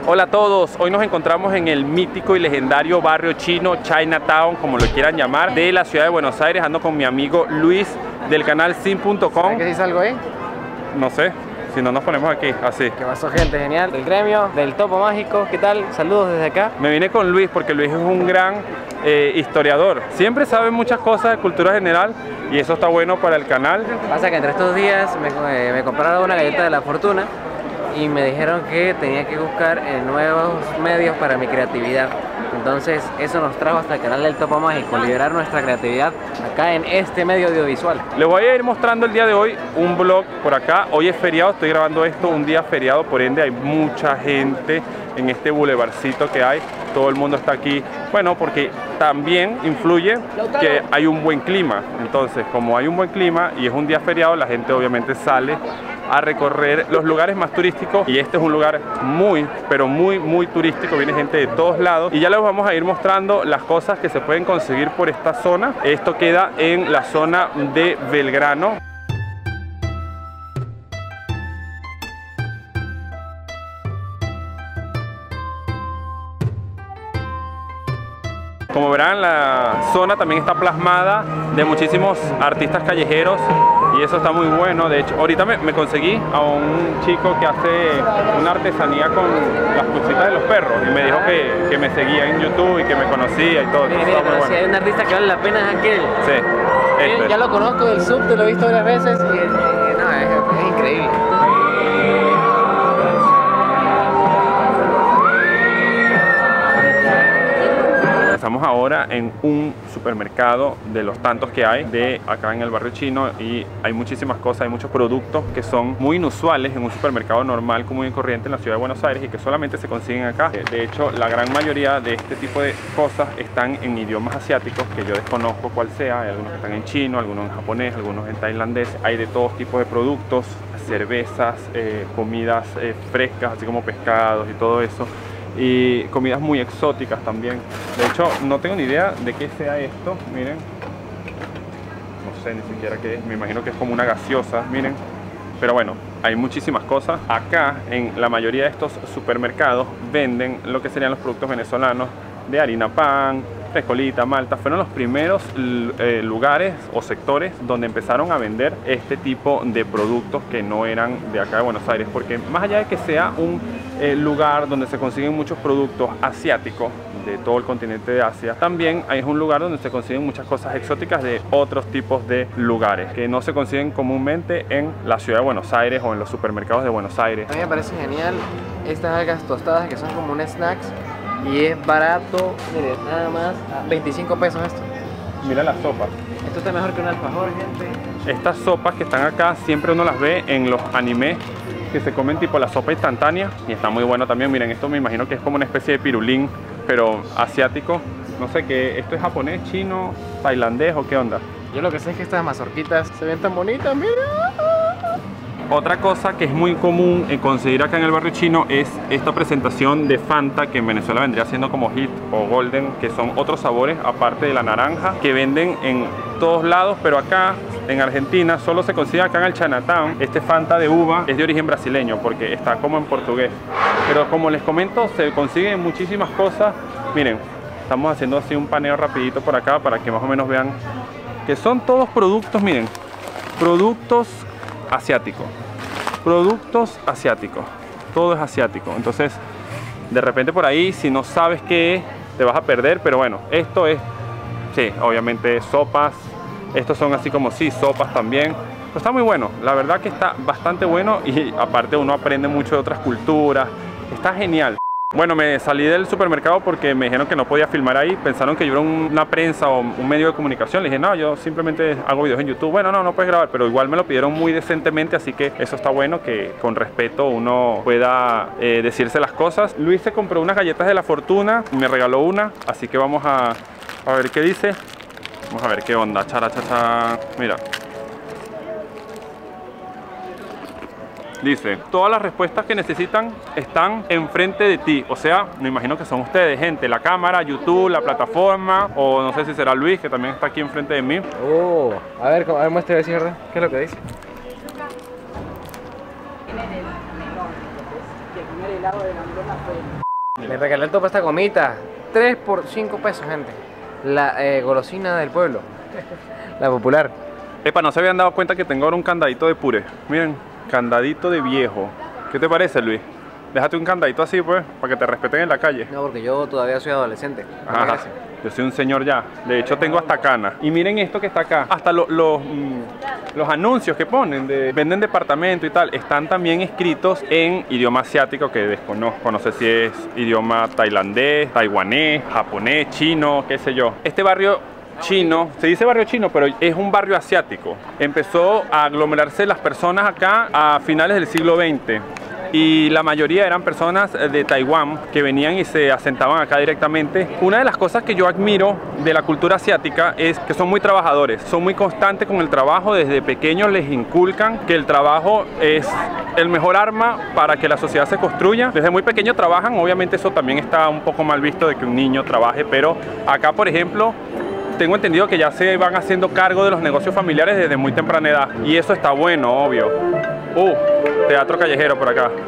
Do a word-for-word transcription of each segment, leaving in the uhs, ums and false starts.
Hola a todos, hoy nos encontramos en el mítico y legendario barrio chino, Chinatown, como lo quieran llamar, de la ciudad de Buenos Aires. Ando con mi amigo Luis del canal Sin punto com. ¿Qué dice algo ahí? No sé, si no nos ponemos aquí, así. ¿Qué pasó, gente? Genial. Del gremio, del Topo Mágico, ¿qué tal? Saludos desde acá. Me vine con Luis porque Luis es un gran eh, historiador. Siempre sabe muchas cosas de cultura general y eso está bueno para el canal. Pasa que entre estos días me, eh, me compraron una galleta de la fortuna y me dijeron que tenía que buscar eh, nuevos medios para mi creatividad. Entonces eso nos trajo hasta el canal del Topo Mágico, liberar nuestra creatividad acá en este medio audiovisual. Les voy a ir mostrando el día de hoy un vlog por acá. Hoy es feriado, estoy grabando esto un día feriado, por ende hay mucha gente en este bulevarcito que hay. Todo el mundo está aquí, bueno, porque también influye que hay un buen clima. Entonces, como hay un buen clima y es un día feriado, la gente obviamente sale a recorrer los lugares más turísticos y este es un lugar muy, pero muy, muy turístico. Viene gente de todos lados y ya les vamos a ir mostrando las cosas que se pueden conseguir por esta zona. Esto queda en la zona de Belgrano. Como verán, la zona también está plasmada de muchísimos artistas callejeros y eso está muy bueno. De hecho, ahorita me, me conseguí a un chico que hace una artesanía con las pulsitas de los perros y me dijo que, que me seguía en YouTube y que me conocía y todo. Mira, mira, pero bueno. Si hay un artista que vale la pena es aquel. Sí, este. Ya lo conozco del sub, te lo he visto varias veces y eh, no, es, es increíble. Estamos ahora en un supermercado de los tantos que hay de acá en el barrio chino y hay muchísimas cosas, hay muchos productos que son muy inusuales en un supermercado normal, común y corriente en la ciudad de Buenos Aires y que solamente se consiguen acá. De hecho, la gran mayoría de este tipo de cosas están en idiomas asiáticos que yo desconozco cuál sea. Hay algunos que están en chino, algunos en japonés, algunos en tailandés. Hay de todos tipos de productos, cervezas, eh, comidas eh, frescas, así como pescados y todo eso. Y comidas muy exóticas también. De hecho, no tengo ni idea de qué sea esto, miren. No sé ni siquiera qué es, me imagino que es como una gaseosa, miren. Pero bueno, hay muchísimas cosas. Acá, en la mayoría de estos supermercados, venden lo que serían los productos venezolanos de harina pan, frescolita, malta. Fueron los primeros eh, lugares o sectores donde empezaron a vender este tipo de productos que no eran de acá de Buenos Aires, porque más allá de que sea un eh, lugar donde se consiguen muchos productos asiáticos de todo el continente de Asia, también es un lugar donde se consiguen muchas cosas exóticas de otros tipos de lugares que no se consiguen comúnmente en la ciudad de Buenos Aires o en los supermercados de Buenos Aires. A mí me parece genial estas algas tostadas que son como un snacks y es barato, mire, nada más a veinticinco pesos esto. Mira las sopas. Esto está mejor que un alfajor, gente. Estas sopas que están acá siempre uno las ve en los animes que se comen tipo la sopa instantánea y está muy bueno también. Miren, esto me imagino que es como una especie de pirulín, pero asiático. No sé qué, esto es japonés, chino, tailandés o qué onda. Yo lo que sé es que estas mazorquitas se ven tan bonitas, mira. Otra cosa que es muy común en conseguir acá en el barrio chino es esta presentación de Fanta, que en Venezuela vendría siendo como Hit o Golden, que son otros sabores aparte de la naranja, que venden en todos lados, pero acá en Argentina solo se consigue acá en el Chinatown. Este Fanta de uva es de origen brasileño porque está como en portugués, pero como les comento, se consiguen muchísimas cosas. Miren, estamos haciendo así un paneo rapidito por acá para que más o menos vean que son todos productos, miren, productos asiáticos, productos asiáticos, todo es asiático. Entonces de repente por ahí, si no sabes qué es, te vas a perder, pero bueno, esto es, sí, obviamente sopas, estos son así como sí, sopas también, pero está muy bueno, la verdad que está bastante bueno y aparte uno aprende mucho de otras culturas, está genial. Bueno, me salí del supermercado porque me dijeron que no podía filmar ahí. Pensaron que yo era una prensa o un medio de comunicación. Le dije, no, yo simplemente hago videos en YouTube. Bueno, no, no puedes grabar, pero igual me lo pidieron muy decentemente, así que eso está bueno, que con respeto uno pueda eh, decirse las cosas. Luis se compró unas galletas de la fortuna y me regaló una, así que vamos a, a ver qué dice. Vamos a ver qué onda, chara, chacha. Mira. Dice, todas las respuestas que necesitan están enfrente de ti. O sea, me imagino que son ustedes, gente. La cámara, YouTube, la plataforma. O no sé si será Luis, que también está aquí enfrente de mí. Oh, a ver, a ver, muestra a ver si es verdad. ¿Qué es lo que dice? Tiene el melón, entonces, que el primer helado de la melón fue Me regalé el topo esta gomita. tres por cinco pesos, gente. La eh, golosina del pueblo. La popular. Epa, ¿no se habían dado cuenta que tengo ahora un candadito de puré? Miren, candadito de viejo. ¿Qué te parece, Luis? Déjate un candadito así, pues, para que te respeten en la calle. No, porque yo todavía soy adolescente. Ajá. Yo soy un señor ya. De hecho, tengo hasta canas. Y miren esto que está acá. Hasta lo, lo, mm, los anuncios que ponen, de venden departamento y tal, están también escritos en idioma asiático que desconozco. No sé si es idioma tailandés, taiwanés, japonés, chino, qué sé yo. Este barrio chino, se dice barrio chino, pero es un barrio asiático. Empezó a aglomerarse las personas acá a finales del siglo veinte. Y la mayoría eran personas de Taiwán que venían y se asentaban acá directamente. Una de las cosas que yo admiro de la cultura asiática es que son muy trabajadores, son muy constantes con el trabajo. Desde pequeños les inculcan que el trabajo es el mejor arma para que la sociedad se construya. Desde muy pequeño trabajan, obviamente eso también está un poco mal visto de que un niño trabaje, pero acá, por ejemplo, tengo entendido que ya se van haciendo cargo de los negocios familiares desde muy temprana edad. Y eso está bueno, obvio. Uh, teatro callejero por acá.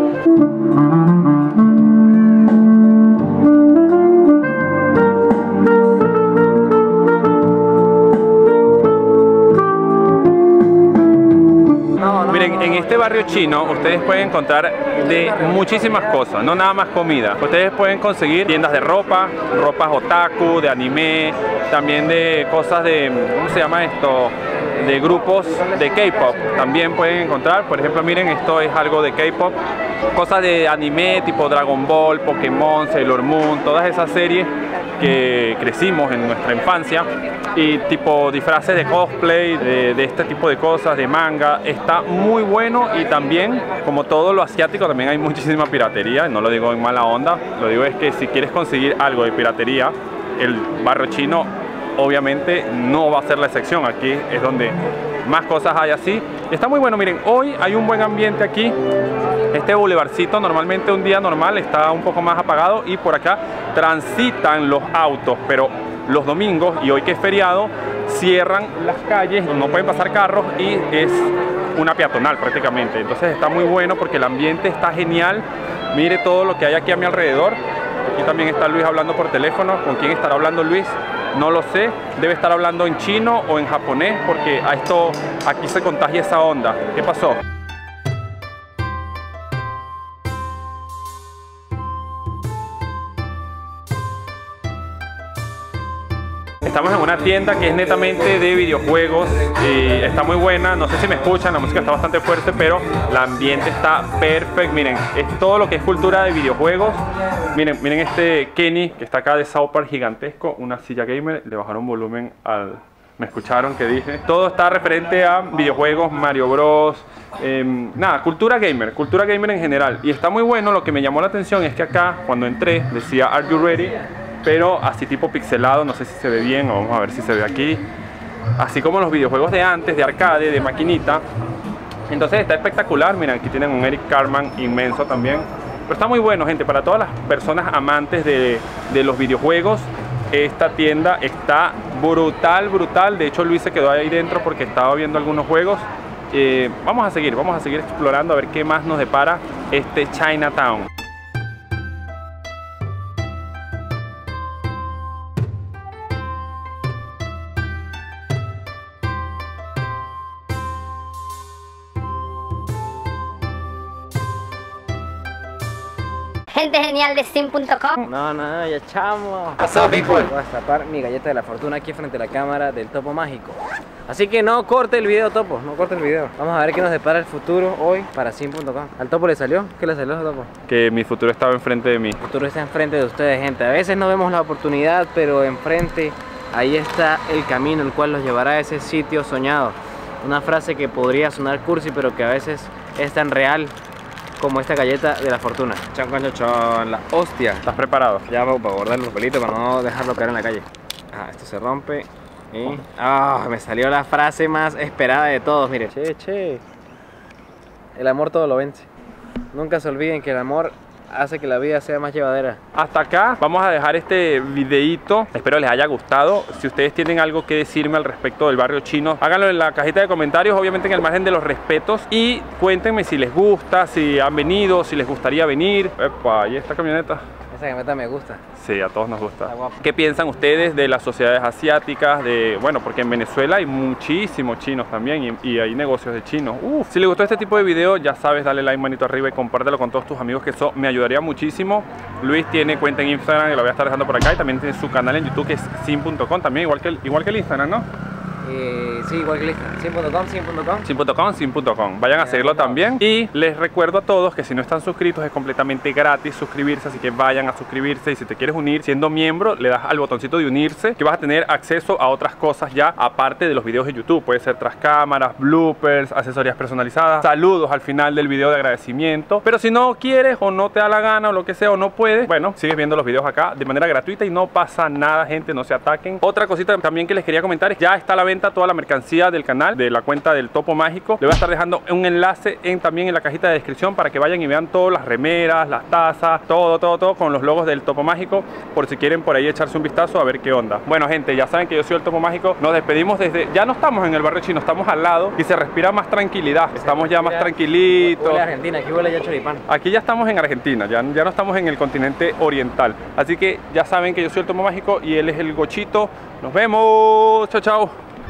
Miren, en este barrio chino ustedes pueden encontrar de muchísimas cosas, no nada más comida. Ustedes pueden conseguir tiendas de ropa, ropas otaku, de anime, también de cosas de, ¿cómo se llama esto? De grupos de K-pop. También pueden encontrar, por ejemplo, miren, esto es algo de K-pop. Cosas de anime tipo Dragon Ball, Pokémon, Sailor Moon, todas esas series que crecimos en nuestra infancia. Y tipo disfraces de cosplay, de, de este tipo de cosas, de manga. Está muy bueno y también, como todo lo asiático, también hay muchísima piratería. No lo digo en mala onda, lo digo es que si quieres conseguir algo de piratería, el barrio chino obviamente no va a ser la excepción. Aquí es donde más cosas hay así. Está muy bueno, miren, hoy hay un buen ambiente aquí. Este bulevarcito normalmente un día normal está un poco más apagado y por acá transitan los autos, pero los domingos y hoy que es feriado cierran las calles, no pueden pasar carros y es una peatonal prácticamente. Entonces está muy bueno porque el ambiente está genial. Mire todo lo que hay aquí a mi alrededor. Aquí también está Luis hablando por teléfono. ¿Con quién estará hablando Luis? No lo sé, debe estar hablando en chino o en japonés porque a esto aquí se contagia esa onda. ¿Qué pasó? Estamos en una tienda que es netamente de videojuegos y está muy buena. No sé si me escuchan, la música está bastante fuerte, pero el ambiente está perfecto. Miren, es todo lo que es cultura de videojuegos. Miren, miren este Kenny que está acá de South Park gigantesco, una silla gamer. Le bajaron volumen al... ¿Me escucharon que dije? Todo está referente a videojuegos, Mario Bros. Eh, nada, cultura gamer, cultura gamer en general. Y está muy bueno. Lo que me llamó la atención es que acá, cuando entré, decía Are you ready? Pero así tipo pixelado, no sé si se ve bien, o vamos a ver si se ve aquí. Así como los videojuegos de antes, de arcade, de maquinita. Entonces está espectacular. Miren, aquí tienen un Eric Cartman inmenso también. Pero está muy bueno, gente, para todas las personas amantes de, de los videojuegos. Esta tienda está brutal, brutal. De hecho, Luis se quedó ahí dentro porque estaba viendo algunos juegos. Eh, vamos a seguir, vamos a seguir explorando a ver qué más nos depara este Chinatown. Gente genial de Steam punto com. No, no, ya chamo. Pasó, Voy a destapar mi galleta de la fortuna aquí frente a la cámara del Topo Mágico. Así que no corte el video, Topo, no corte el video. Vamos a ver qué nos depara el futuro hoy para Steam punto com. ¿Al Topo le salió? ¿Qué le salió al Topo? Que mi futuro estaba enfrente de mí. El futuro está enfrente de ustedes, gente. A veces no vemos la oportunidad, pero enfrente ahí está el camino, el cual los llevará a ese sitio soñado. Una frase que podría sonar cursi, pero que a veces es tan real como esta galleta de la fortuna. Chan, chan, chan, la hostia. ¿Estás preparado? Ya para guardar los pelitos, para no dejarlo caer en la calle. Ah, esto se rompe. Y... ah, me salió la frase más esperada de todos, miren. Che, che. El amor todo lo vence. Nunca se olviden que el amor hace que la vida sea más llevadera. Hasta acá vamos a dejar este videito. Espero les haya gustado. Si ustedes tienen algo que decirme al respecto del barrio chino, háganlo en la cajita de comentarios, obviamente en el margen de los respetos. Y cuéntenme si les gusta, si han venido, si les gustaría venir. Epa, ¿y esta camioneta? Esta Esa camioneta me gusta. Sí, a todos nos gusta. Está guapa. ¿Qué piensan ustedes de las sociedades asiáticas? De, bueno, porque en Venezuela hay muchísimos chinos también y, y hay negocios de chinos. Uf. Si les gustó este tipo de video, ya sabes, dale like, manito arriba y compártelo con todos tus amigos, que eso me ayudaría muchísimo. Luis tiene cuenta en Instagram, que lo voy a estar dejando por acá, y también tiene su canal en YouTube, que es sim punto com, también igual que el, igual que el Instagram, ¿no? Eh, sí, igual que listo. sim punto com, sim punto com. sim punto com, sim punto com. Vayan a seguirlo también. Y les recuerdo a todos que si no están suscritos es completamente gratis suscribirse, así que vayan a suscribirse. Y si te quieres unir siendo miembro, le das al botoncito de unirse, que vas a tener acceso a otras cosas ya aparte de los videos de YouTube. Puede ser tras cámaras, bloopers, asesorías personalizadas, saludos al final del video de agradecimiento. Pero si no quieres o no te da la gana o lo que sea o no puedes, bueno, sigues viendo los videos acá de manera gratuita y no pasa nada, gente, no se ataquen. Otra cosita también que les quería comentar es ya está a la venta toda la mercancía del canal, de la cuenta del Topo Mágico. Le voy a estar dejando un enlace en, también en la cajita de descripción para que vayan y vean todas las remeras, las tazas, todo, todo, todo con los logos del Topo Mágico, por si quieren por ahí echarse un vistazo a ver qué onda. Bueno, gente, ya saben que yo soy el Topo Mágico. Nos despedimos desde, ya no estamos en el barrio chino, estamos al lado y se respira más tranquilidad. Estamos ya más tranquilitos. Huele a Argentina, aquí huele ya choripán. Aquí ya estamos en Argentina, ya, ya no estamos en el continente oriental. Así que ya saben que yo soy el Topo Mágico y él es el Gochito. Nos vemos, chao, chao.